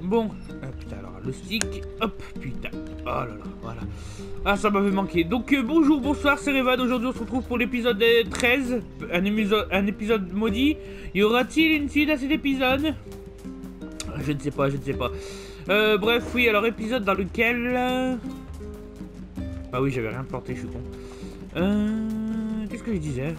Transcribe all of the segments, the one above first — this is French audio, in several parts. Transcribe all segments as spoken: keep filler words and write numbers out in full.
Bon, ah, putain, alors le stick, hop, putain, oh là là, voilà. Ah, ça m'avait manqué. Donc, euh, bonjour, bonsoir, c'est Revad. Aujourd'hui, on se retrouve pour l'épisode treize, un, épisode, un épisode maudit. Y aura-t-il une suite à cet épisode? Je ne sais pas, je ne sais pas. Euh, bref, oui, alors, épisode dans lequel... Euh... Ah oui, j'avais rien planté, je suis con. Euh... Qu'est-ce que je disais?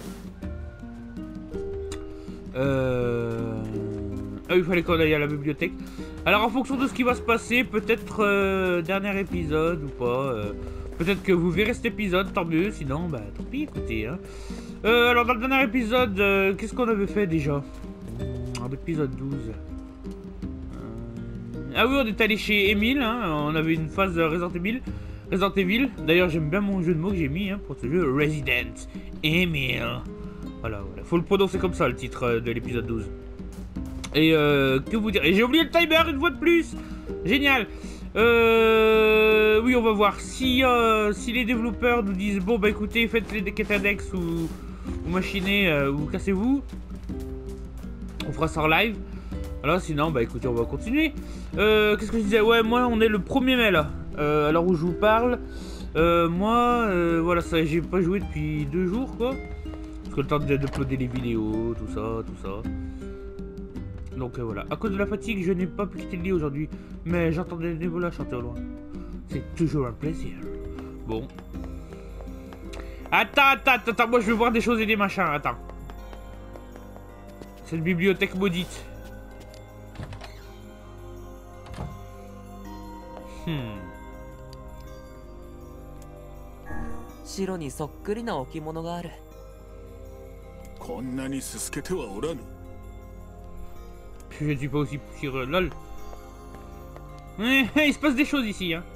Euh... Ah, il fallait qu'on aille à la bibliothèque. Alors, en fonction de ce qui va se passer, peut-être euh, dernier épisode ou pas. Euh, peut-être que vous verrez cet épisode, tant mieux. Sinon, bah, tant pis, écoutez. Hein. Euh, alors, dans le dernier épisode, euh, qu'est-ce qu'on avait fait déjà? Dans l'épisode douze. Euh... Ah oui, on est allé chez Emile. Hein. On avait une phase Resident Evil. Resident Evil. D'ailleurs, j'aime bien mon jeu de mots que j'ai mis hein, pour ce jeu. Resident Emile. Voilà, voilà. Faut le prononcer comme ça, le titre de l'épisode douze. Et euh, que vous dire? Et j'ai oublié le timer une fois de plus. Génial. Euh, oui, on va voir si euh, si les développeurs nous disent bon bah écoutez, faites les quêtes index ou, ou machinez euh, ou cassez-vous. On fera ça en live. Alors sinon bah écoutez, on va continuer. Euh, Qu'est-ce que je disais? Ouais, moi on est le premier mai là. Euh, à l'heure où je vous parle. Euh, moi, euh, voilà, ça, j'ai pas joué depuis deux jours quoi. Parce que le temps d'uploader les vidéos, tout ça, tout ça. Donc euh, voilà, à cause de la fatigue, je n'ai pas pu quitter le lit aujourd'hui. Mais j'entendais les volets chanter au loin. C'est toujours un plaisir. Bon. Attends, attends, attends, moi je veux voir des choses et des machins, attends. Cette bibliothèque maudite. Hmm. 白にそっくりな置物がある。 こんなにすすけてはおらぬ。 Je ne suis pas aussi poussiéreux, lol. Il se passe des choses ici, hein.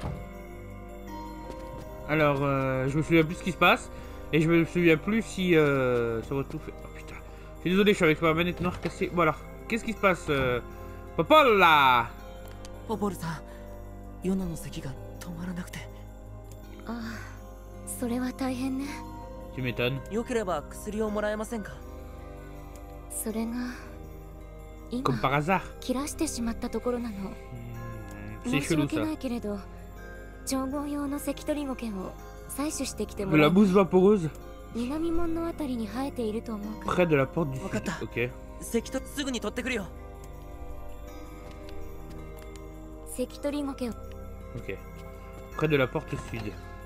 Alors, euh, je me souviens plus ce qui se passe. Et je me souviens plus si euh, ça va tout faire. Oh putain. Je suis désolé, je suis avec ma manette noire cassée. Bon alors, qu'est-ce qui se passe euh... Papa là. ポポルさん、ヨナの咳が止まらなくて。 ああ、それは大変ね。 Tu m'étonnes. よければ薬をもらえませんか。 それが。 Comme par hasard. 切らしてしまったところなの。 C'est chelou ça. De la mousse vaporeuse. Près de la porte du sud. Ok. Ok. Près de la porte sud.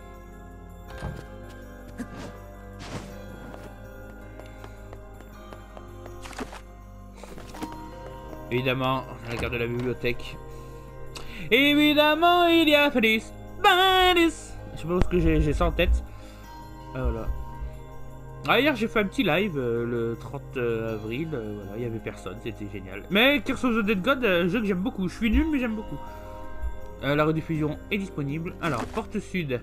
Évidemment, on regarde la bibliothèque. Évidemment, il y a Felice. Bandis. Je sais pas ce que j'ai ça en tête. Ah, voilà. Ah, hier, j'ai fait un petit live euh, le trente avril. Euh, voilà, il y avait personne, c'était génial. Mais Curse of the Dead God, euh, jeu que j'aime beaucoup. Je suis nul, mais j'aime beaucoup. Euh, la rediffusion est disponible. Alors, porte sud.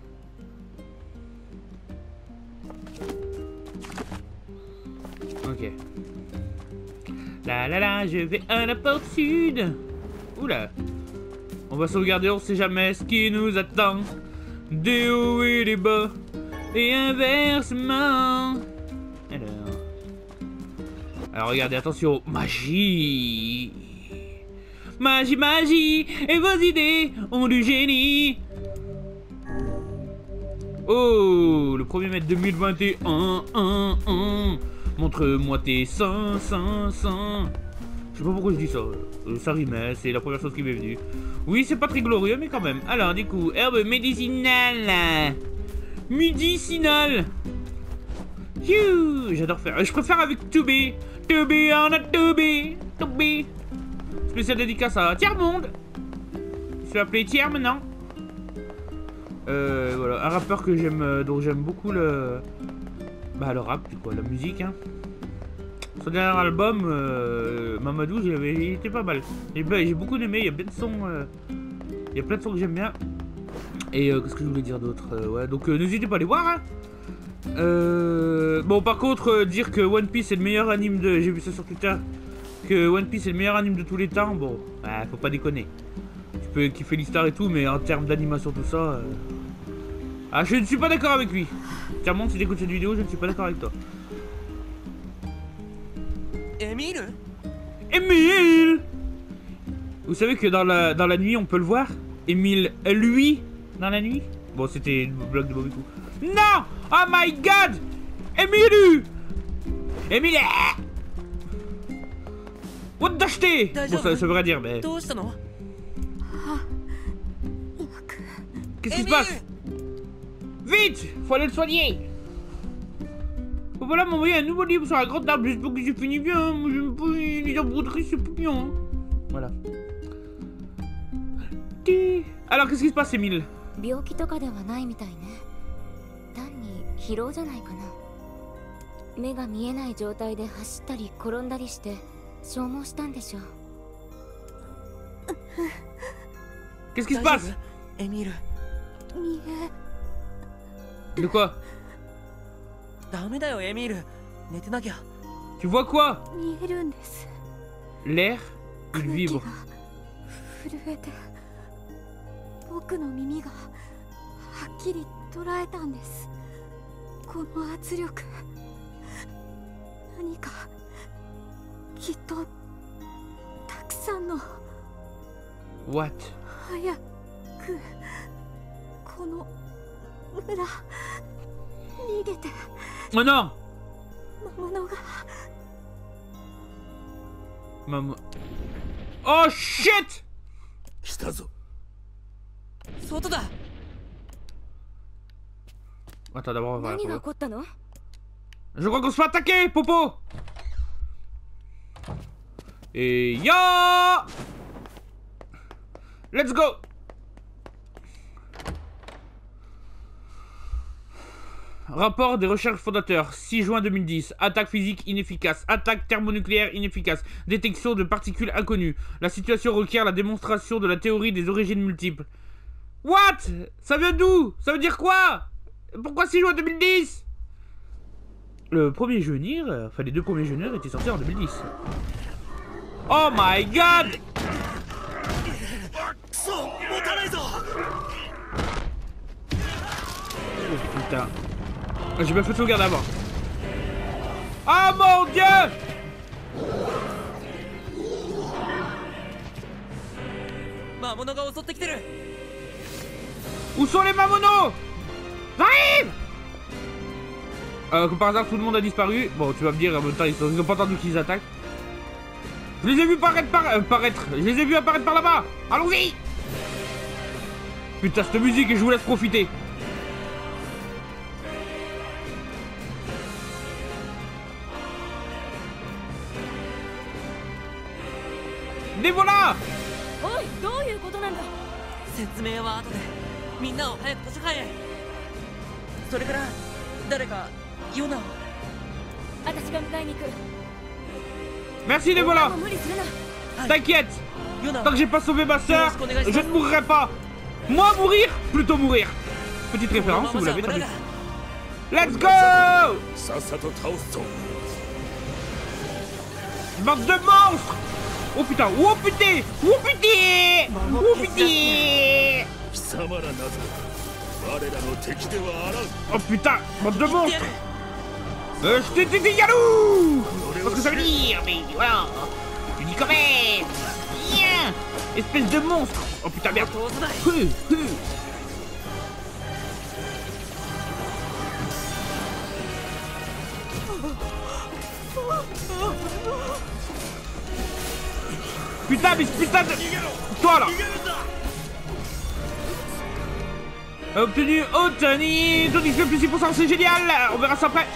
Ok. La la la, je vais à la porte sud. Oula. On va sauvegarder, on sait jamais ce qui nous attend. Des hauts et des bas. Et inversement. Alors. Alors regardez, attention. Magie. Magie, magie. Et vos idées ont du génie. Oh, le premier mai deux mille vingt et un. un, un. Montre-moi tes seins, seins, seins. Je sais pas pourquoi je dis ça. Ça rimait, c'est la première chose qui m'est venue. Oui, c'est pas très glorieux, mais quand même. Alors, du coup, herbe médicinale. Médicinale. J'adore faire. Je préfère avec To Be. To Be on a To Be. To Be. Spécial dédicace à Tiers-Monde. Je vais appeler Tiers maintenant. Euh, voilà, un rappeur que j'aime, dont j'aime beaucoup le. Bah le rap, quoi, la musique, hein. Son dernier album, euh, Mamadou, il était pas mal. J'ai beaucoup aimé, il y a plein de sons, euh, il y a plein de sons que j'aime bien. Et euh, qu'est-ce que je voulais dire d'autre euh, ouais, donc euh, n'hésitez pas à les voir, hein. Euh, bon, par contre, euh, dire que One Piece est le meilleur anime de... J'ai vu ça sur Twitter. Que One Piece est le meilleur anime de tous les temps, bon, bah, faut pas déconner. Tu peux kiffer l'histoire et tout, mais en termes d'animation, tout ça... Euh... Ah, je ne suis pas d'accord avec lui. Clairement, si tu écoutes cette vidéo, je ne suis pas d'accord avec toi. Emile Emile Vous savez que dans la, dans la nuit, on peut le voir? Émile, lui, dans la nuit? Bon, c'était une blague de mauvais coup. Non! Oh my god! Émile! Émile! What the shit? Bon, ça, ça veut rien dire, mais... Qu'est-ce qui se passe? Vite! Faut aller le soigner! Bon, voilà, m'a envoyé un nouveau livre sur la grande table. J'espère que j'ai fini bien. Hein. Moi, j'aime pas les broderies, c'est pas bien. Hein. Voilà. Alors, qu'est-ce qui se passe, Émile? 病気とかではないみたいね。単に疲労じゃないかな。目が見えない状態で走ったり転んだりして消耗したんでしょう。 Qu'est-ce qui se passe? エミル。 見え。 De quoi? ダメだよエミル。寝てなきゃ。 Tu vois quoi? 見えるんです。 L'air, il vibre. 震えて。僕の耳がはっきり捉えたんです。この圧力。何かきっとたくさんの What? 早くこの村逃げて Oh non! 魔物が Maman. Oh shit! 来たぞ。 外だ。 Attends, d'abord on va 何が起 voir. こったの？ Je crois qu'on se fait attaquer, Popo! Et ya! Let's go! Rapport des recherches fondateurs, six juin deux mille dix. Attaque physique inefficace. Attaque thermonucléaire inefficace. Détection de particules inconnues. La situation requiert la démonstration de la théorie des origines multiples. What? Ça vient d'où? Ça veut dire quoi? Pourquoi six juin deux mille dix? Le premier jeu Nier, enfin les deux premiers jeux Nier étaient sortis en deux mille dix. Oh my god! Oh putain. J'ai pas fait de sauvegarde avant. Ah mon dieu! Où sont les mamonos? J'arrive! Euh, comme par hasard, tout le monde a disparu. Bon, tu vas me dire, en même temps, ils n'ont pas entendu qu'ils attaquent. Je les ai vus paraître par... Euh, paraître. Je les ai vus apparaître par là-bas. Allons-y! Putain, cette musique, et je vous laisse profiter. Les voilà! おい、どういうことなんだ？ 説明は後で。みんなを早く図書館へ。それから誰かヨナを。 私が迎えに行く。 Merci les voilà! 無理するな。 T'inquiète! Tant que j'ai pas sauvé ma soeur, je ne mourrai pas! Moi mourir, plutôt mourir! Petite référence, si vous l'avez entendu. Let's go! さっさと倒すぞ。 Bande de monstres! Oh putain! Oh putain! Oh putain! Oh putain! 貴様らなぞ。我らの敵ではあらん。 Oh putain! Bande de monstres! Euh, je t'ai dit galou! Parce que ça veut dire, mais voilà! Tu dis quand même! Viens! Espèce de monstre! Oh putain, merde! Hu, hu. Putain, mais putain de... Toi là! Obtenu, obtenu, tandis que plus six pour cent, c'est génial! On verra ça après!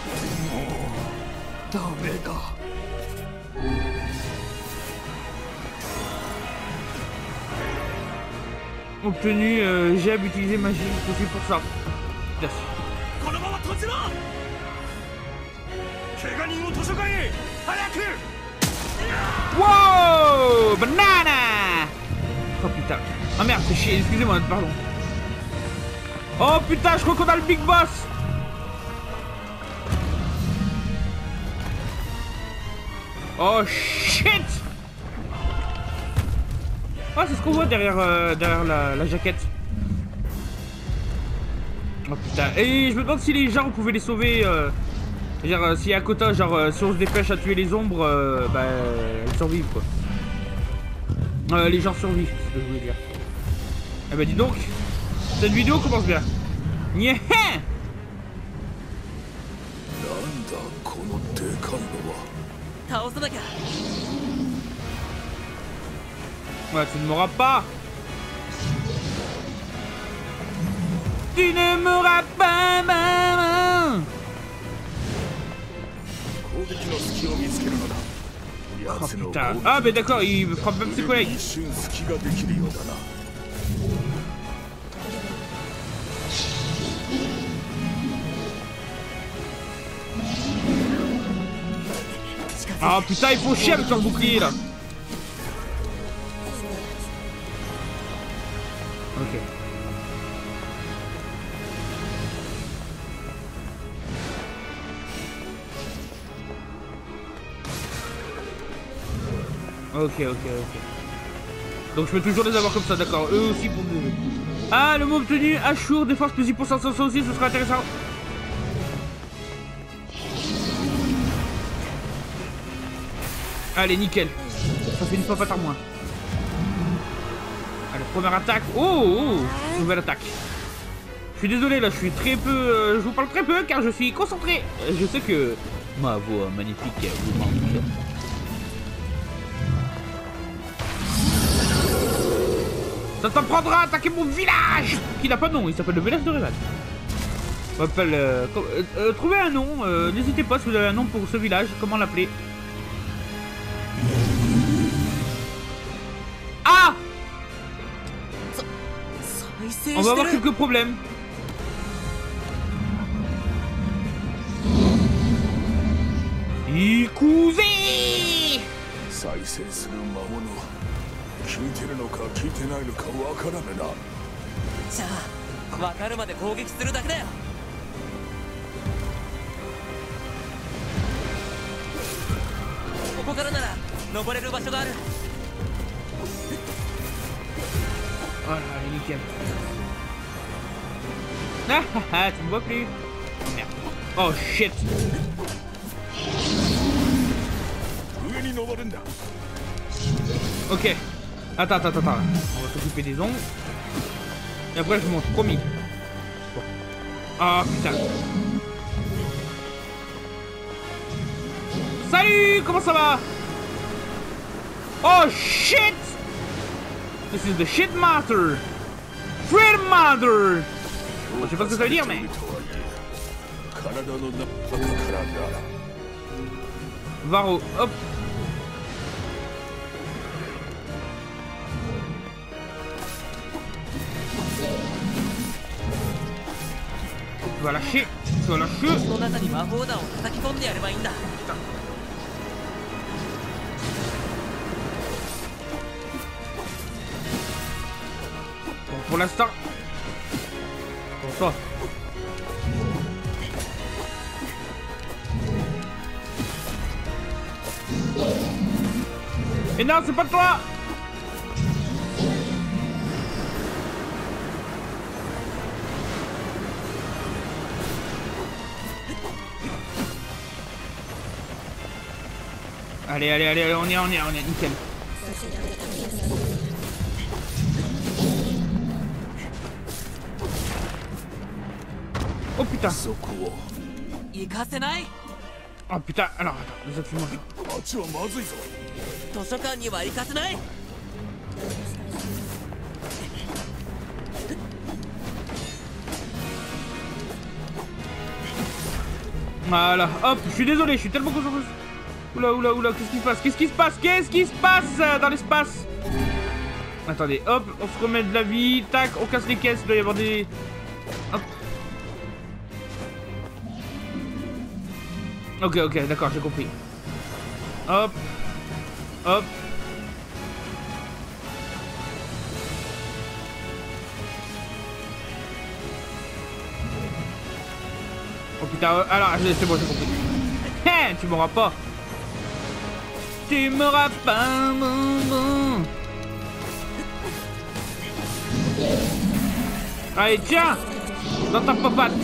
Obtenu, euh, j'aime utiliser magie, je suis pour ça. Merci. Wow! Banana! Oh putain. Ah merde, c'est chier, excusez-moi, pardon. Oh putain, je crois qu'on a le big boss! Oh shit! Ah, c'est ce qu'on voit derrière, euh, derrière la, la jaquette. Oh putain. Et je me demande si les gens, on pouvait les sauver. Euh, genre, euh, s'il y a un quota, genre, euh, si on se dépêche à tuer les ombres, euh, bah, elles survivent quoi. Euh, les gens survivent, c'est ce que je voulais dire. Eh ben dis donc, cette vidéo commence bien. Nyeh. Ouais, tu ne m'auras pas. Tu ne m'auras pas, maman. Oh putain. Ah mais d'accord, il frappe même ses collègues. Ah putain, ils font chier avec leur bouclier là. Ok. Ok, ok, ok. Donc je peux toujours les avoir comme ça, d'accord. Eux aussi pour deux. Ah, le mot obtenu, Ashur, défense plus dix pour cent, ça aussi, ce sera intéressant. Allez, nickel. Ça fait une pop à moins. Allez, première attaque. Oh, oh, nouvelle attaque. Je suis désolé, là, je suis très peu... Euh, je vous parle très peu, car je suis concentré. Je sais que ma voix magnifique vous manque. Ça t'en prendra à attaquer mon village. Qui n'a pas de nom, il s'appelle le village de Revan. On m'appelle... Euh, euh, euh, trouvez un nom, euh, n'hésitez pas si vous avez un nom pour ce village, comment l'appeler. Ah! On va avoir quelques problèmes. Ikuze! 聞いてるのか聞いてないのかわからねえな。じゃあ分かるまで攻撃するだけだよ。ここからなら登れる場所がある。あら、nickel. Ah ah, tu me vois plus. Merde. Oh shit. 上に登るんだ。Ok. Attends, attends, attends. On va s'occuper des ongles. Et après, je monte, promis. Bon. Ah, putain. Salut, comment ça va? Oh, shit! This is the shit master. Freedom master. Je sais pas ce que ça veut dire, mais... Varro, hop. Tu vas lâcher, tu vas lâcher. Bon, pour l'instant. Pour toi. Et non, c'est pas toi. Allez, allez, allez, on y est, on y est, on y est, nickel. Oh putain. Oh putain, alors attends, les autres voilà, hop, je suis désolé, je suis tellement concentré. Oula, oula, oula, qu'est-ce qui se passe? Qu'est-ce qui se passe? Qu'est-ce qui se passe dans l'espace? Attendez, hop, on se remet de la vie, tac, on casse les caisses, il doit y avoir des... Hop. Ok, ok, d'accord, j'ai compris. Hop, hop. Oh putain, alors, c'est bon, j'ai compris. Hein, tu m'auras pas. Tu m'auras pas, mon bon. Allez, tiens. Dans ta papate.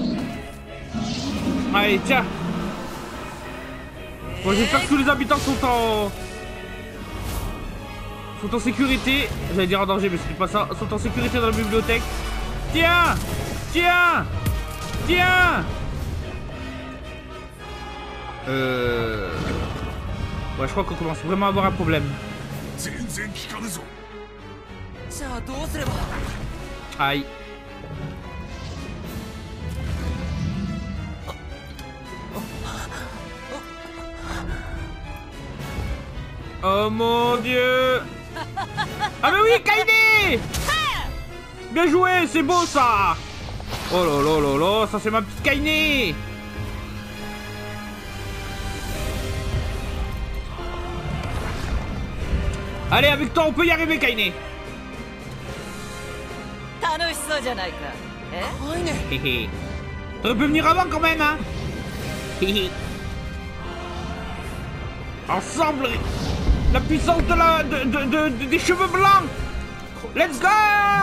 Allez, tiens. Bon, j'espère que tous les habitants sont en... Sont en sécurité. J'allais dire en danger, mais c'était pas ça. Sont en sécurité dans la bibliothèque. Tiens! Tiens! Tiens! Euh... Ouais, je crois qu'on commence vraiment à avoir un problème. Aïe. Oh mon dieu! Ah mais oui, Kaine! Bien joué, c'est beau ça! Oh là là là là, ça c'est ma petite Kaine! Allez, avec toi on peut y arriver, Kaine! Héhé. T'aurais pu venir avant quand même, hein? Héhé. Ensemble, la puissance de la, de, de, de, de, des cheveux blancs. Let's go!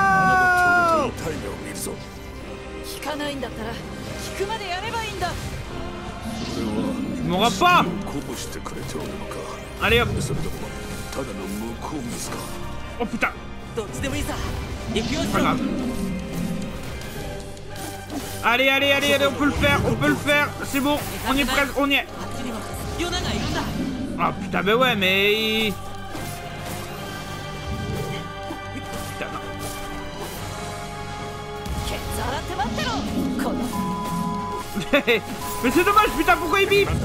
Tu m'auras pas. Allez hop. Oh putain. Pas grave. Allez, allez, allez, allez, on peut le faire, on peut le faire. C'est bon, on est prêt, on y est. Ah putain, bah ouais, mais... Putain, non. Mais c'est dommage, putain, pourquoi il bip?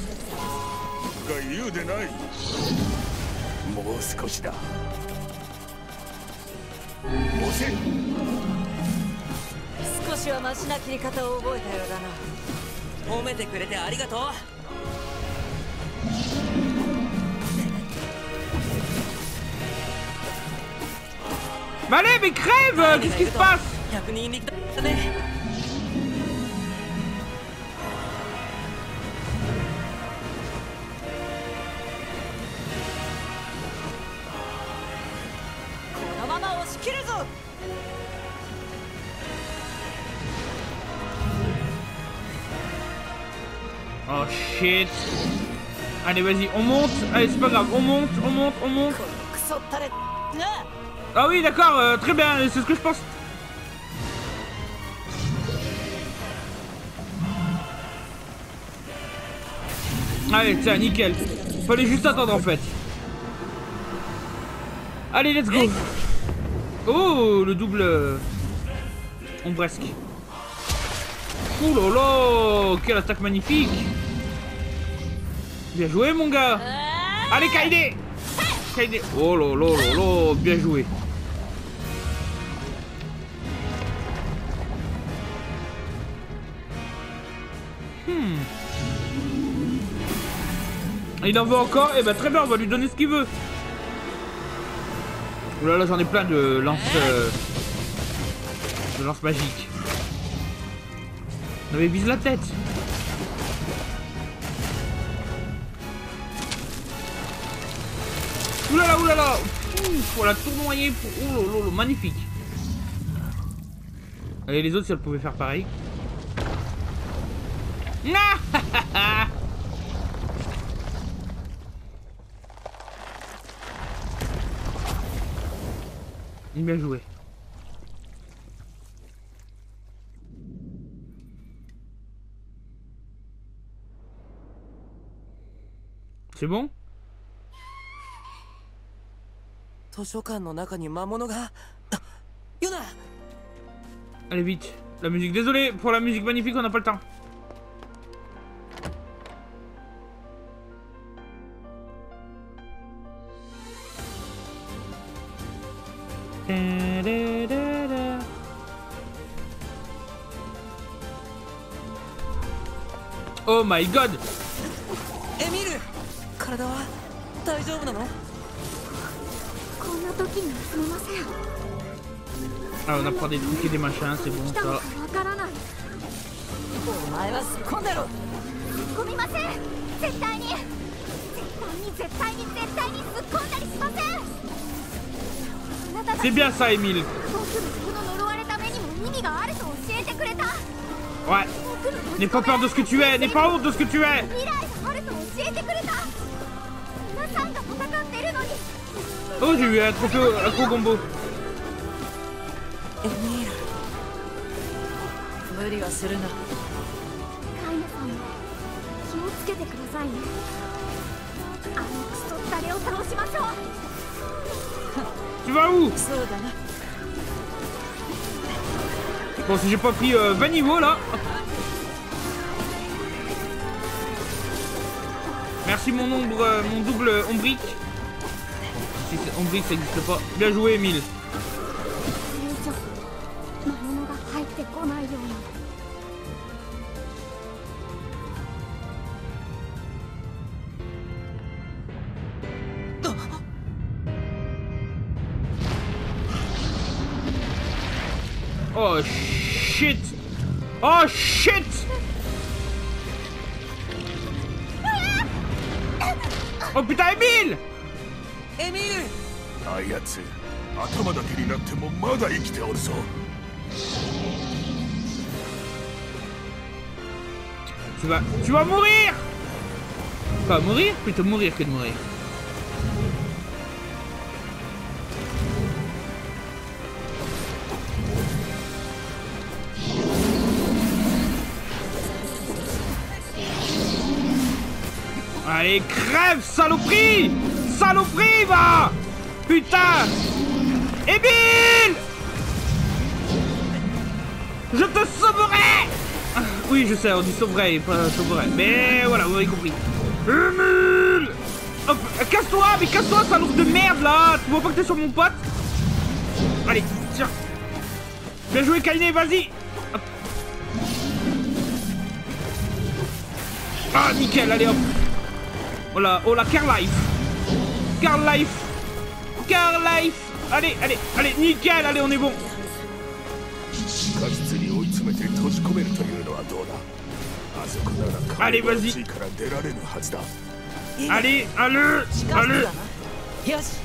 Mais allez, mais crève! Qu'est-ce qui se passe? Oh shit. Allez, vas-y, on monte. Allez, c'est pas grave, on monte, on monte, on monte. Ah oui, d'accord, euh, très bien, c'est ce que je pense. Allez, tiens, nickel. Fallait juste attendre en fait. Allez, let's go. Oh, le double ombresque. Oh là là, quelle attaque magnifique. Bien joué, mon gars. Allez, Kaine. Kaine. Oh là là là là, bien joué. Hmm. Il en veut encore? Eh ben très bien, on va lui donner ce qu'il veut. Oh là là, j'en ai plein de lance... Euh, de lance magique. Non mais vise la tête. Oulala, oulala. Ouf, on l'a tournoyé pour... Oh là là, magnifique. Allez, les autres, si elles pouvaient faire pareil. Ah. Bien joué. C'est bon? Allez vite, la musique. Désolé pour la musique magnifique, on n'a pas le temps. Oh my god! Emile! Ah, on apprend des trucs et des machins, c'est bon ça. C'est bien ça, Emile. Ouais. N'aie pas peur de ce que tu es, n'aie pas honte de ce que tu es. Oh, j'ai eu un trophée un gros combo. エミール無理はするな。 カイナさんも気をつけてくださいね。あのクソったれを倒しましょう。 Tu vas où? そうだな。 Bon, si j'ai pas pris euh, vingt niveaux là. Merci mon ombre, euh, mon double ombrique. Si c'est ombrique, ça n'existe pas. Bien joué, Emile. Oh shit! Oh shit! Oh putain, Emile! エミールあいつ頭だけになってもまだ生きておるぞ。 Tu vas, tu vas mourir! Pas mourir, plutôt mourir que de mourir. Allez, crève, saloperie! Saloperie, va! Putain! Emile! Je te sauverai! Ah, oui, je sais, on dit sauverai et pas sauverai. Mais voilà, vous avez compris. Emile! Hop, casse-toi, mais casse-toi, salope de merde, là! Tu vois pas que t'es sur mon pote? Allez, tiens. Bien joué, Kainé, vas-y! Hop. Ah, nickel, allez, hop. Oh la, oh la, Car Life. Car Life. Car Life. Allez, allez, allez, nickel, allez, on est bon. Allez, vas-y. Allez, allez, allez. よし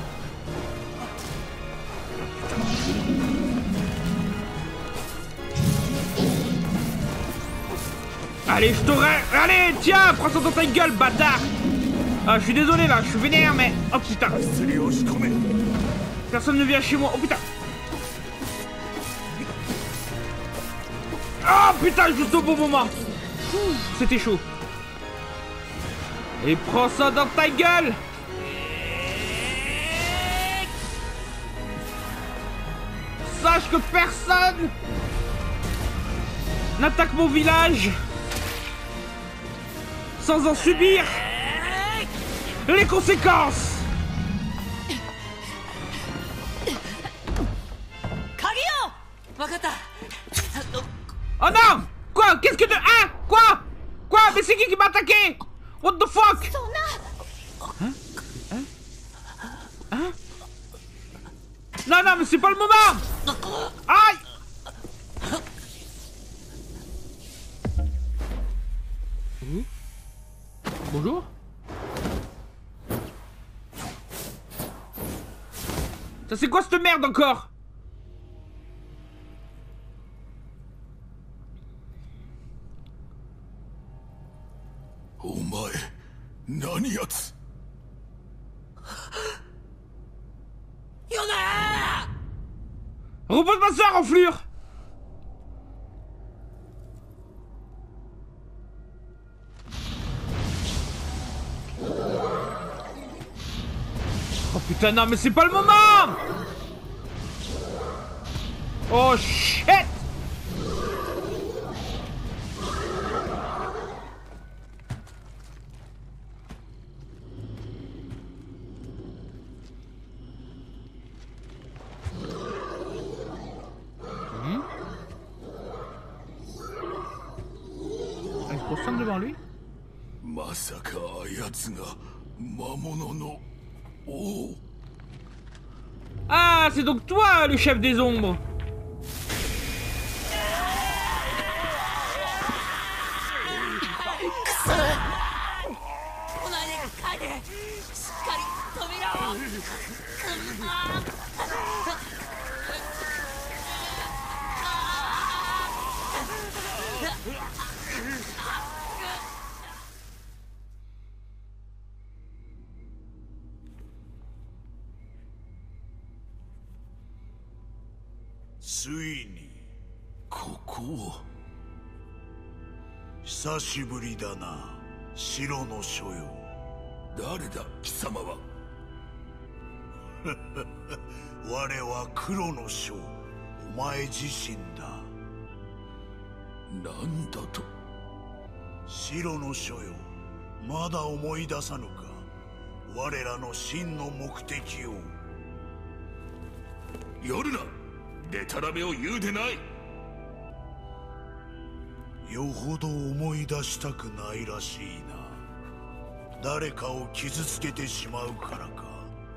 Allez, je t'aurais... Allez, tiens, prends ça dans ta gueule, bâtard. Ah, je suis désolé, là, je suis vénère, mais... Oh, putain. Personne ne vient chez moi. Oh, putain. Oh, putain, juste au bon moment. C'était chaud. Et prends ça dans ta gueule. Sache que personne n'attaque mon village sans en subir les conséquences. Oh non! Quoi? Qu'est-ce que de... Hein? Quoi? Quoi? Mais c'est qui qui m'a attaqué? What the fuck? Hein? Hein? Hein? Non, non, mais c'est pas le moment! Aïe! Mmh. Bonjour? Ça c'est quoi cette merde encore? Repose ma soeur, enflure! Oh putain, non, mais c'est pas le moment! Oh shit! Devant lui. Ah, c'est donc toi le chef des ombres. ついにここを。 久しぶりだな、白の書よ。 誰だ貴様は。 我は黒の書、お前自身だ。 何だと。 白の書よ、まだ思い出さぬか、我らの真の目的を。 夜な、でたらめを言うでない。 よほど思い出したくないらしいな。誰かを傷つけてしまうからか。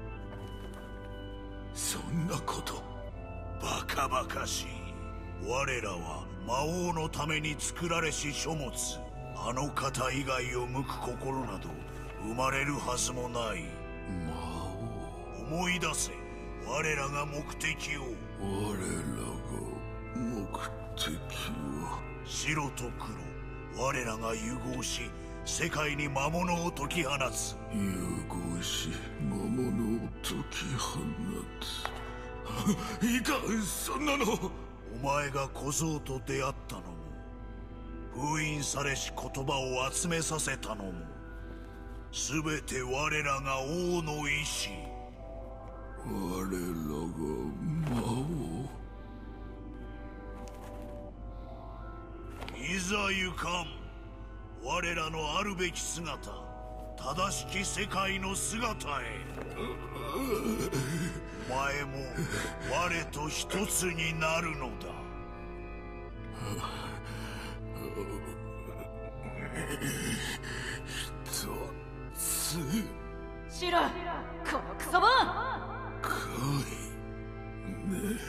そんなこと。 バカバカしい。我らは魔王のために作られし書物。あの方以外を向く心など生まれるはずもない。 魔王。 思い出せ、我らが目的を。 我らが目的を。 白と黒、我らが融合し世界に魔物を解き放つ。 融合し魔物を解き放つ。いかん、そんなの。 お前が小僧と出会ったのも、封印されし言葉を集めさせたのも、全て我らが王の意志。 我らが魔王。 いざ行かん。我らのあるべき姿、正しき世界の姿へ。お前も我と一つになるのだ。 一つ。 シロ、このクソボン。 かいね。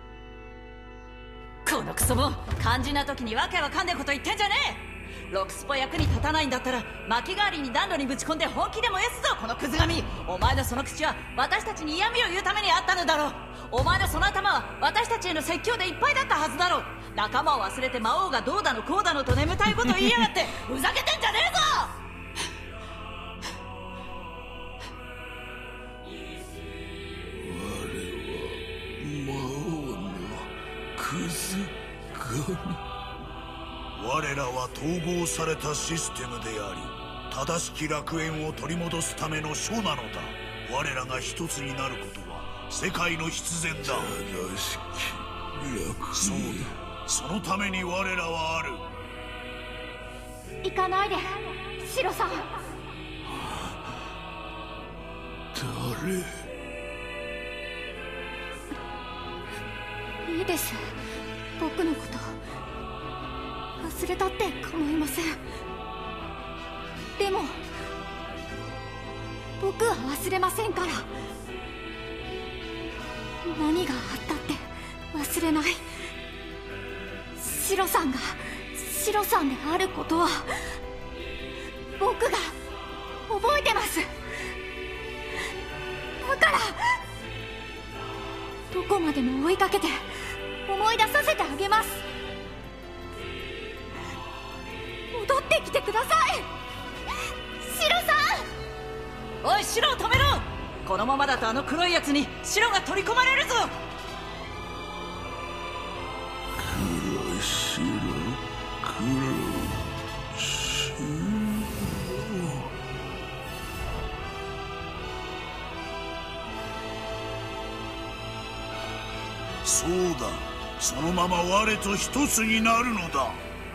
このクソボン、肝心な時にわけわかんねえこと言ってんじゃねえ。ロクスポ役に立たないんだったら薪代わりに暖炉にぶち込んで本気で燃やすぞ、このクズ神。お前のその口は私たちに嫌味を言うためにあったのだろう。お前のその頭は私たちへの説教でいっぱいだったはずだろう。仲間を忘れて魔王がどうだのこうだのと眠たいこと言いやがってふざけてんじゃねえぞ。 我は魔王のクズ神。 我らは統合されたシステムであり、正しき楽園を取り戻すための書なのだ。我らが一つになることは世界の必然だ。 正しき楽園。 そうだ、そのために我らはある。 行かないで、シロさん。 誰。 いいです、僕のこと忘れたって構いません。でも僕は忘れませんから。何があったって忘れない。シロさんがシロさんであることは僕が覚えてます。だからどこまでも追いかけて思い出させてあげます。戻ってきてください、シロさん。 おい、シロを止めろ。このままだとあの黒いやつにシロが取り込まれるぞ。 黒白黒白。 そうだ、そのまま我と一つになるのだ。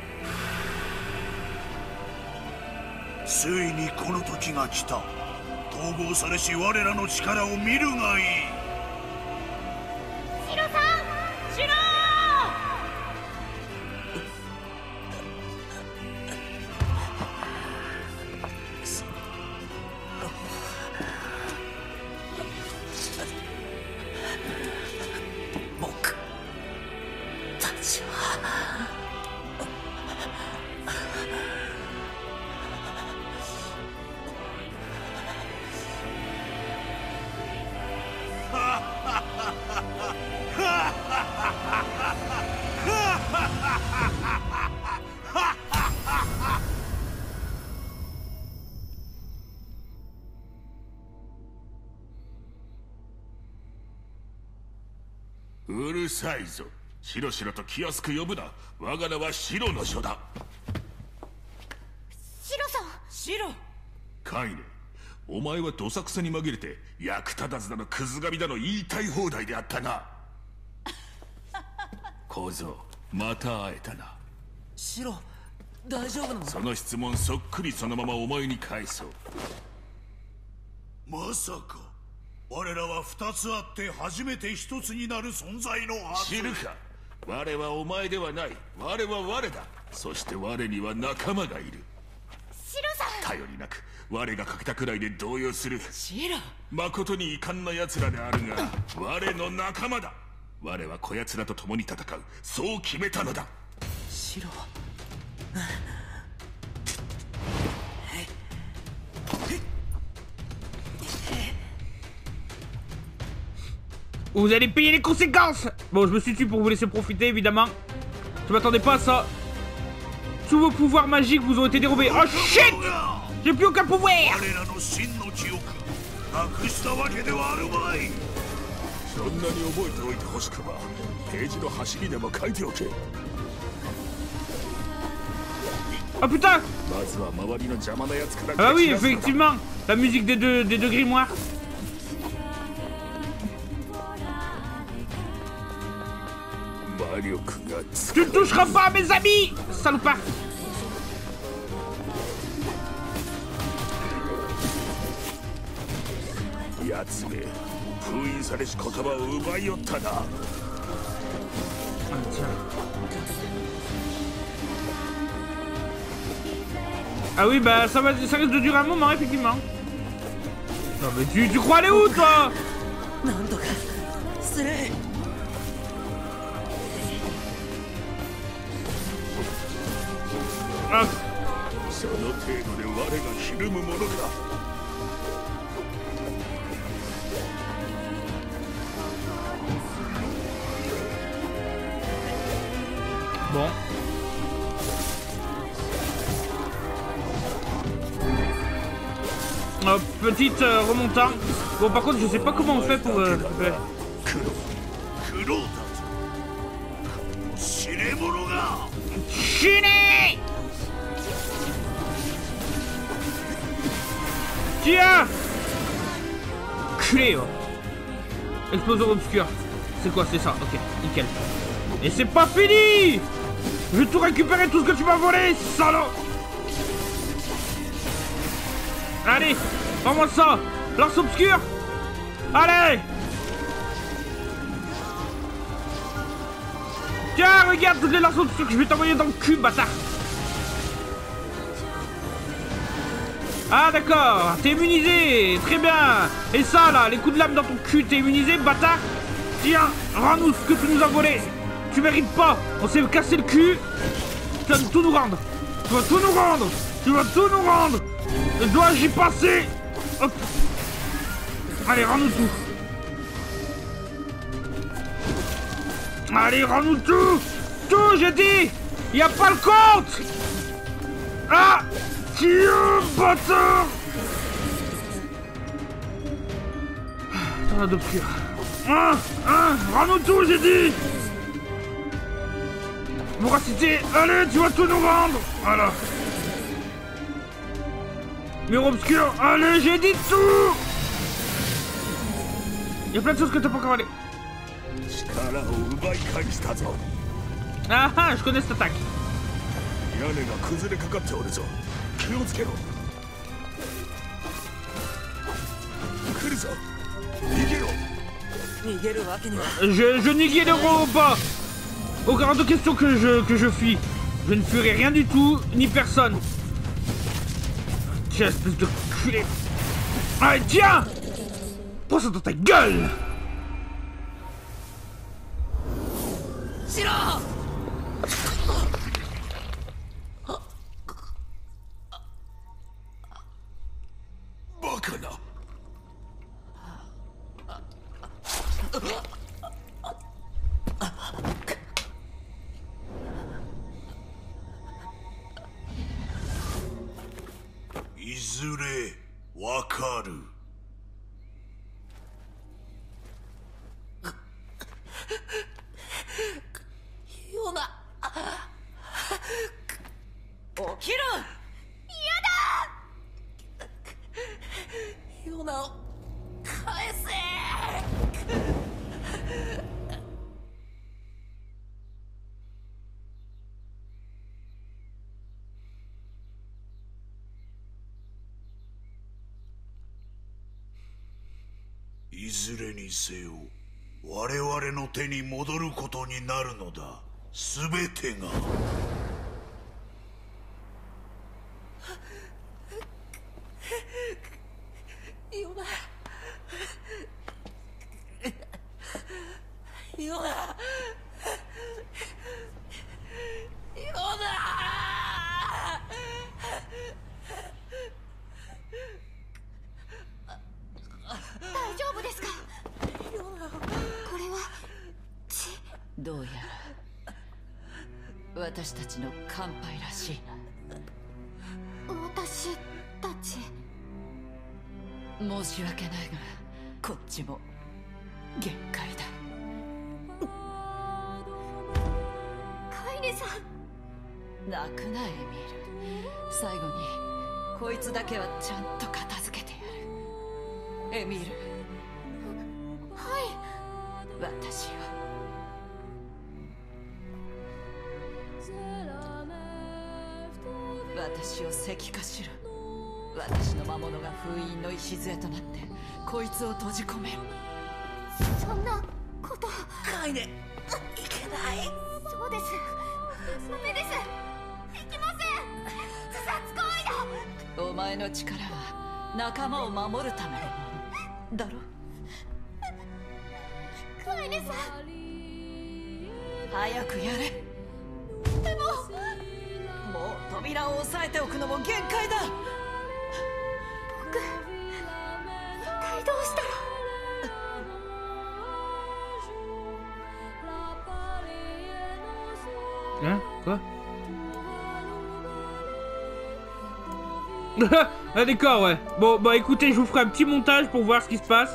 ついにこの時が来た。統合されし我らの力を見るがいい。 シロさん、 シロ僕たちはうるさいぞ。 しろしろと気安く呼ぶな。我が名はシロの書だ。 シロさん。 シロ。 カイネ、お前はどさくさに紛れて役立たずだのクズ神だの言いたい放題であったな。小僧、また会えたな。 シロ、大丈夫なの？ その質問そっくりそのままお前に返そう。 まさか我らは二つあって初めて一つになる存在のはず。 知るか。我はお前ではない。我は我だ。そして我には仲間がいる。 シロさん。 頼りなく我がかけたくらいで動揺する。 シロ。 誠に遺憾な奴らであるが我の仲間だ。我はこやつらと共に戦う。そう決めたのだ。 シロ。 Vous allez payer les conséquences. Bon, je me suis tué pour vous laisser profiter, évidemment. Je m'attendais pas à ça. Tous vos pouvoirs magiques vous ont été dérobés. Oh shit! J'ai plus aucun pouvoir. そんなに覚えておいてほしくばページの端にでも書いておけ。 Oh putain! まずは周りの邪魔なやつから。 Ah oui, effectivement, la musique des deux, des deux grimoires. Tu ne toucheras pas à mes amis, salopard! Ah oui, bah ça, va, ça risque de durer un moment, effectivement. Non mais tu, tu crois aller où, toi? Ah. Bon. Euh, petite euh, remontant. Bon, par contre, je sais pas comment on fait pour... Euh, ouais. Chine! Tiens! Culé, oh. Explosion obscure. C'est quoi? C'est ça, ok, nickel. Et c'est pas fini! Je vais tout récupérer, tout ce que tu m'as volé, salaud! Allez, prends-moi ça! Lance obscure! Allez! Tiens, regarde toutes les lances obscures que je vais t'envoyer dans le cul, bâtard! Ah d'accord, t'es immunisé, très bien. Et ça là, les coups de lame dans ton cul, t'es immunisé, bâtard. Tiens, rends-nous ce que tu nous as volé. Tu mérites pas, on s'est cassé le cul. Tu vas tout nous rendre. Tu vas tout nous rendre. Tu vas tout nous rendre. Dois-je y passer? Hop. Allez, rends-nous tout. Allez, rends-nous tout. Tout, j'ai dit. Y a pas le compte. Ah. Tiens, bâtard! T'en as d'obscur. Hein, hein, rends-nous tout, j'ai dit! Voracité, allez, tu vas tout nous rendre! Voilà. Mur obscur, allez, j'ai dit tout! Il y a plein de choses que t'as pas encore allé. Ah ah, je connais cette attaque. Je, je n'ignorerai pas. Aucun de question que je, que je fuis. Je ne fuirai rien du tout, ni personne. Tiens, espèce de culé. Allez, tiens! Prends ça dans ta gueule! Shiro! いずれわかる。 いずれにせよ我々の手に戻ることになるのだ。全てが。 ヨナヨナヨナ大丈夫ですか？これは血。 どうやら私たちの乾杯らしいな。 私たち。 申し訳ないがこっちも限界だ。 カイネさん。 泣くなエミール。最後にこいつだけはちゃんと片付けてやる。エミール。 はい。 私は私を石化しろ。私の魔物が封印の礎となってこいつを閉じ込める。 そんなこと。 カイネいけない。 そうです。ダメです。いきません。自殺行為だ。 お前の力は仲間を守るためのものだろ。 カイネさん。 早くやれ。 でももう扉を押さえておくのも限界だ。 僕一体どうしたら。 Hein? Quoi? Ah d'accord, ouais. Bon, bah écoutez, je vous ferai un petit montage pour voir ce qui se passe.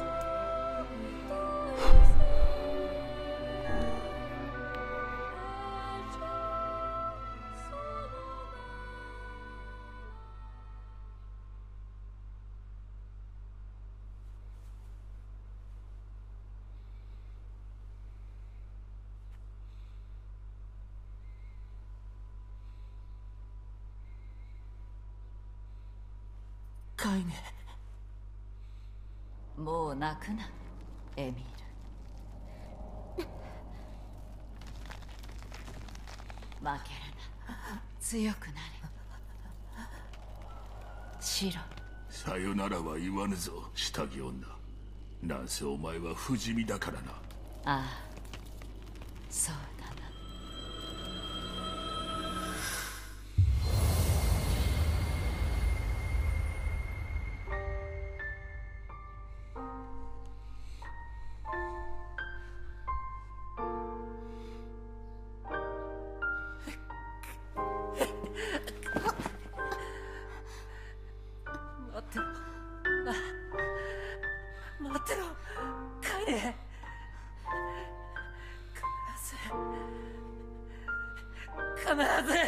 カイネ。 もう泣くなエミール。負けるな。強くなれ。シロ。 さよならは言わぬぞ下着女。なんせお前は不死身だからな。 ああ、そうだな。 待ってろ。待ってろカイネ。必ず必ず。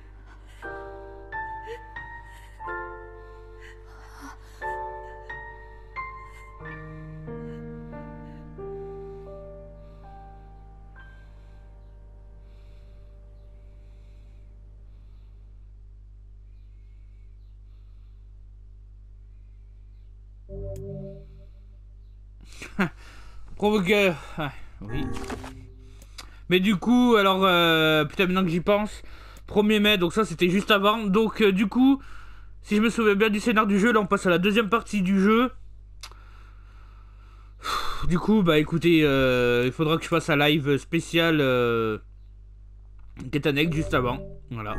Provoqueur. Ah, oui. Mais du coup, alors, euh, putain, maintenant que j'y pense, premier mai, donc ça c'était juste avant. Donc, euh, du coup, si je me souviens bien du scénar du jeu, là on passe à la deuxième partie du jeu. Du coup, bah écoutez, euh, il faudra que je fasse un live spécial euh, Ketanek juste avant. Voilà.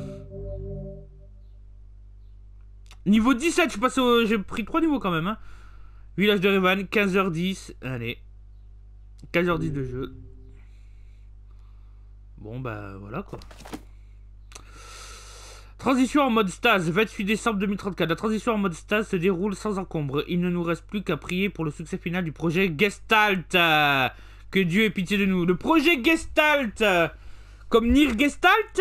Niveau dix-sept, je suis passé au... J'ai pris trois niveaux quand même. Hein. Village de Revan, quinze heures dix. Allez. quinze heures dix de jeu. Bon, bah voilà quoi. Transition en mode stase, vingt-huit décembre deux mille trente-quatre. La transition en mode stase se déroule sans encombre. Il ne nous reste plus qu'à prier pour le succès final du projet Gestalt. Que Dieu ait pitié de nous. Le projet Gestalt. Comme Nier Gestalt.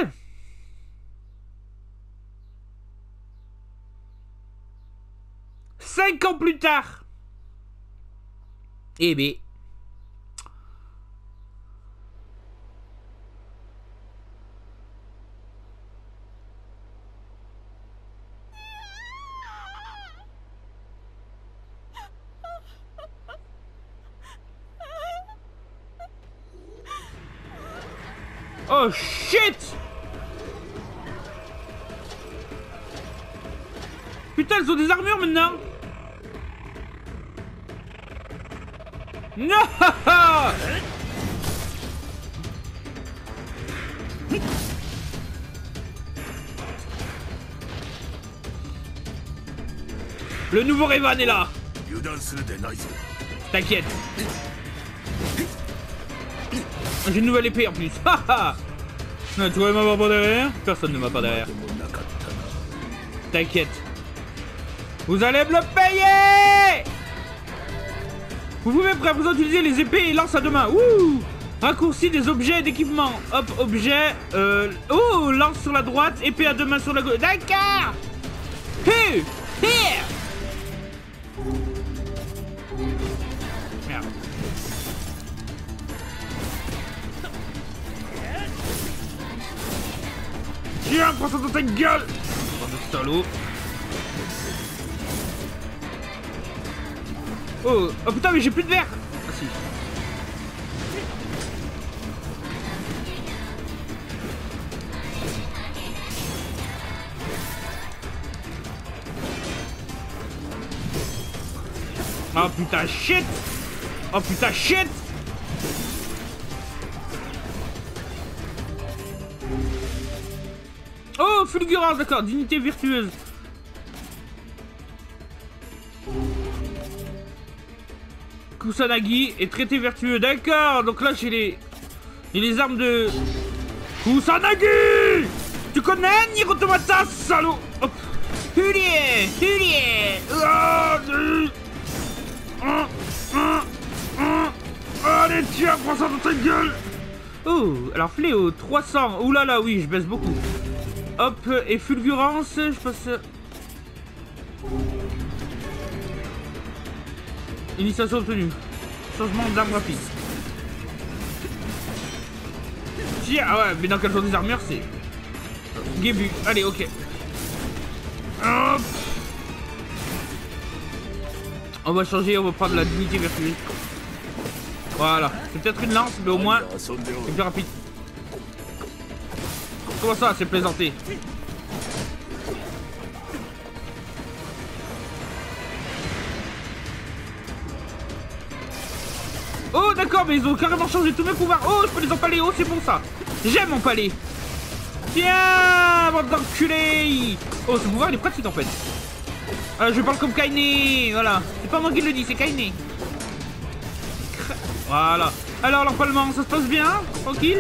Cinq ans plus tard. Eh ben. Oh shit! Putain, elles ont des armures maintenant! Non! Le nouveau Revan est là! T'inquiète! J'ai une nouvelle épée en plus! Haha! Tu vois m'avoir pas derrière? Personne ne m'a pas derrière. T'inquiète. Vous allez me le payer! Vous pouvez à présent utiliser les épées et lances à deux mains. Ouh! Raccourci des objets d'équipement. Hop, objet. Euh... Oh! Lance sur la droite, épée à deux mains sur la gauche. D'accord! Hu! Here! Merde. Tiens, prends ça dans ta gueule! Bande de salaud. Oh, oh putain, mais j'ai plus de verre! Ah si. Oh putain, shit! Oh putain, shit! Oh, fulgurance, d'accord, dignité virtueuse. Kusanagi est traité vertueux, d'accord. Donc là, j'ai les... j'ai les armes de... Kusanagi! Tu connais Nier Automata, salaud! Hop! Hulier! Hulier! Allez, tiens, prends ça dans ta gueule! Oh, alors fléau, trois cents. Ouh là là, oui, je baisse beaucoup. Hop, et fulgurance, je passe... Initiation obtenue. Changement d'arme rapide. Tiens, ah ouais, mais dans quel genre des armures, c'est... Début, allez, ok. Hop. On va changer, on va prendre la dignité vertueuse. Voilà, c'est peut-être une lance, mais au moins, c'est plus rapide. Comment ça, c'est plaisanté? Oh d'accord, mais ils ont carrément changé tous mes pouvoirs. Oh, je peux les empaler. Oh, c'est bon ça. J'aime empaler. Tiens, bande d'enculés. Oh, ce pouvoir il est pratique en fait. Euh, je parle comme Kaine. Voilà. C'est pas moi qui le dis, c'est Kaine. Voilà. Alors l'empalement, ça se passe bien? Tranquille?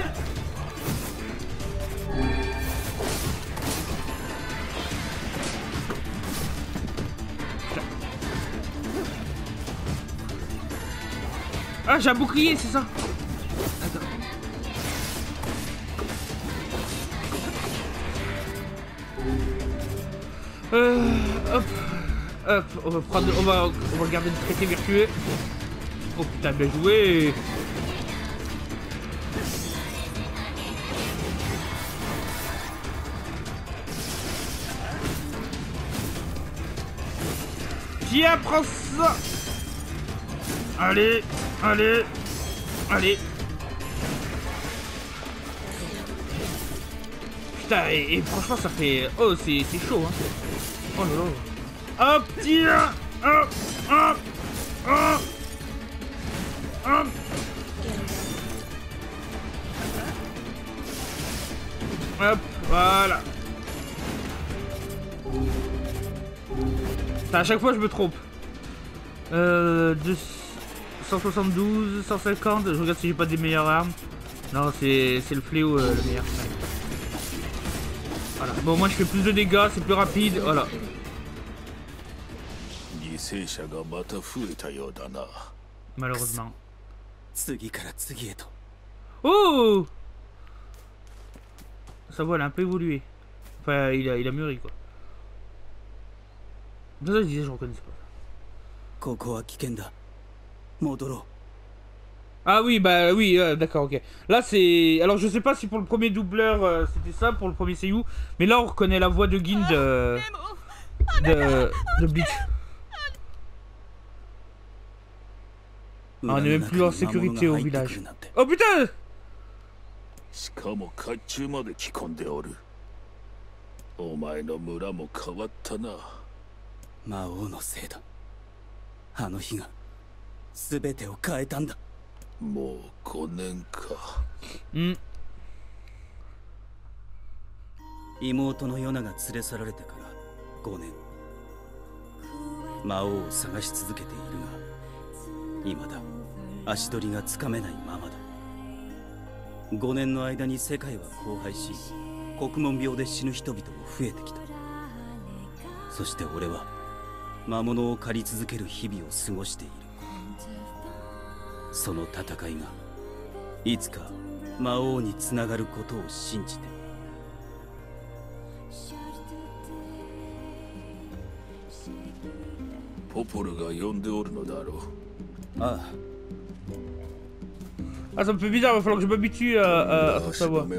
Ah, j'ai un bouclier, c'est ça. Attends. Euh, hop, hop, on va prendre, on va, on va garder le traité vertueux. Oh putain, bien joué. Tiens, prends ça. Allez, allez, allez. Putain, et, et franchement, ça fait... Oh, c'est chaud, hein. Oh là là. Hop, tiens. Hop, hop, hop. Hop. Hop, voilà. Putain, à chaque fois, je me trompe. Euh... deux cent soixante-douze, cent cinquante, je regarde si j'ai pas des meilleures armes. Non, c'est le fléau euh, le meilleur. Voilà, bon, moi je fais plus de dégâts, c'est plus rapide, voilà. Malheureusement. Oh! Sa voix elle a un peu évolué. Enfin, il a, il a mûri quoi. C'est ça que je disais, je reconnais pas. Ah oui, bah oui, euh, d'accord, ok. Là c'est... Alors je sais pas si pour le premier doubleur euh, c'était ça, pour le premier Seiyuu, mais là on reconnaît la voix de Gin de... de... de Bleach. Ah, on est même plus en sécurité au village. Oh putain! しかも甲冑まで着込んでおる。お前の村も変わったな。 魔王のせいだ。あの日が全てを変えたんだ。 もうごねんか。 ん妹のヨナが連れ去られてからごねん。魔王を探し続けているが、未だ足取りがつかめないままだ。ごねんの間に世界は荒廃し、国門病で死ぬ人々も増えてきた。そして俺は魔物を狩り続ける日々を過ごしている。その戦いがいつか魔王につながることを信じて。 ポポルが呼んでおるのだろう。 ああ。 Ah, ça me fait bizarre, il va falloir que je m'habitue à, à, à sa voix.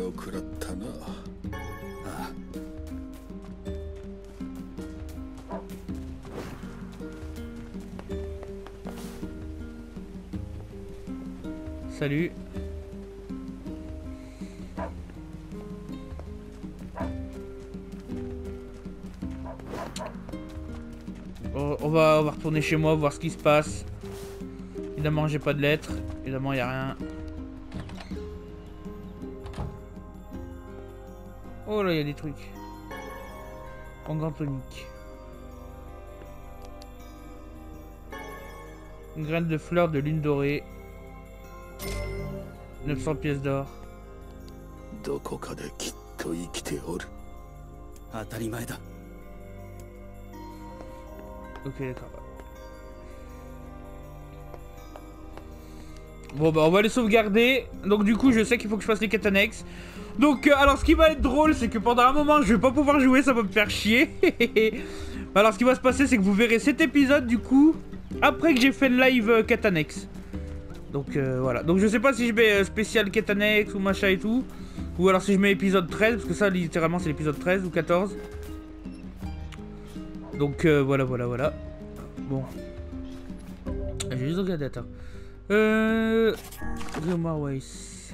Salut. Oh, on, va, on va retourner chez moi, voir ce qui se passe. Évidemment, j'ai pas de lettres. Évidemment, il y a rien. Oh là, il y a des trucs. Onguent tonique. Une graine de fleur de lune dorée. neuf cents pièces d'or. Ok, d'accord. Bon bah on va les sauvegarder. Donc du coup je sais qu'il faut que je fasse les quêtes annexes. Donc euh, alors ce qui va être drôle c'est que pendant un moment je vais pas pouvoir jouer, ça va me faire chier. Alors ce qui va se passer c'est que vous verrez cet épisode du coup après que j'ai fait le live euh, quête annexe. Donc euh, voilà, donc je sais pas si je mets euh, spécial quête annexe ou machin et tout. Ou alors si je mets épisode treize, parce que ça littéralement c'est l'épisode treize ou quatorze. Donc euh, voilà voilà voilà. Bon. J'ai juste regardé, attends. Euh... Grimoire Weiss.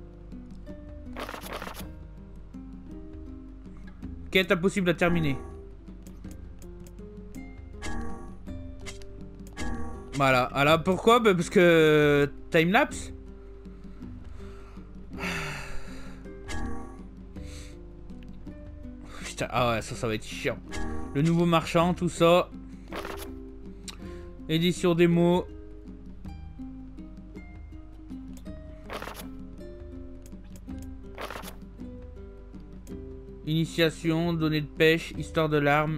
Quête impossible à terminer. Voilà, alors pourquoi? Bah parce que... Timelapse. Putain, ah ouais, ça, ça va être chiant. Le nouveau marchand, tout ça. Édition démo. Initiation, données de pêche, histoire de l'arme.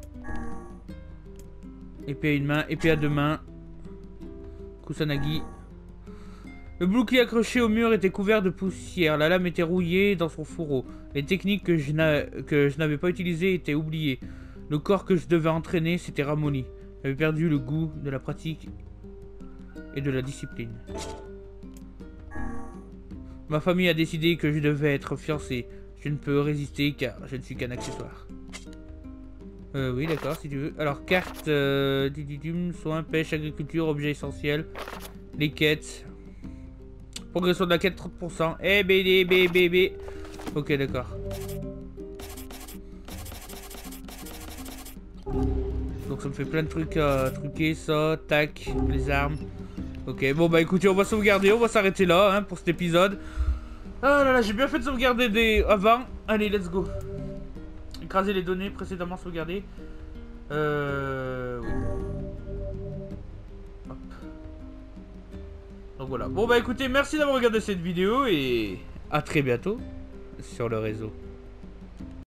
Épée à une main, épée à deux mains. Kusanagi. Le bouclier accroché au mur était couvert de poussière. La lame était rouillée dans son fourreau. Les techniques que je n'avais pas utilisées étaient oubliées. Le corps que je devais entraîner s'était ramolli. J'avais perdu le goût de la pratique et de la discipline. Ma famille a décidé que je devais être fiancé. Je ne peux résister car je ne suis qu'un accessoire. Euh, oui, d'accord, si tu veux. Alors, carte, euh, soins, pêche, agriculture, objets essentiels, les quêtes. Progression de la quête, trente pour cent. Eh, bébé, bébé, bébé. Ok, d'accord. Donc, ça me fait plein de trucs à truquer, ça, tac, les armes. Ok, bon, bah écoutez, on va sauvegarder, on va s'arrêter là, hein, pour cet épisode. Ah là là, j'ai bien fait de sauvegarder des... avant. Allez, let's go. Écraser les données précédemment sauvegardées. Euh... Oui. Hop. Donc voilà. Bon bah écoutez, merci d'avoir regardé cette vidéo et à très bientôt sur le réseau.